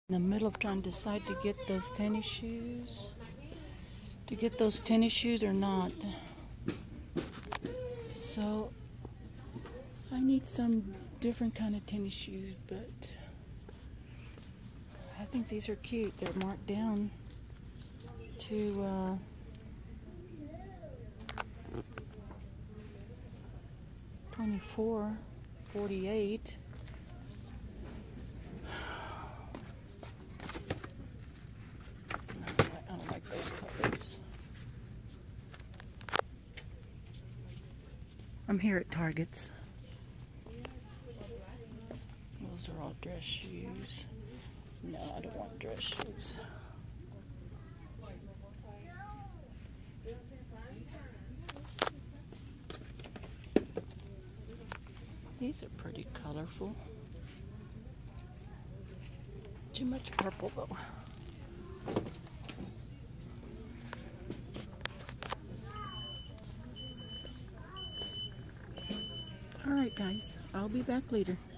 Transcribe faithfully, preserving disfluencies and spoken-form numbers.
In the middle of trying to decide to get those tennis shoes, to get those tennis shoes or not. So I need some different kind of tennis shoes, but I think these are cute. They're marked down to uh, twenty-four forty-eight. I don't like those colors. I'm here at Target's. Those are all dress shoes. No, I don't want dress shoes. These are pretty colorful. Too much purple though. Alright guys, I'll be back later.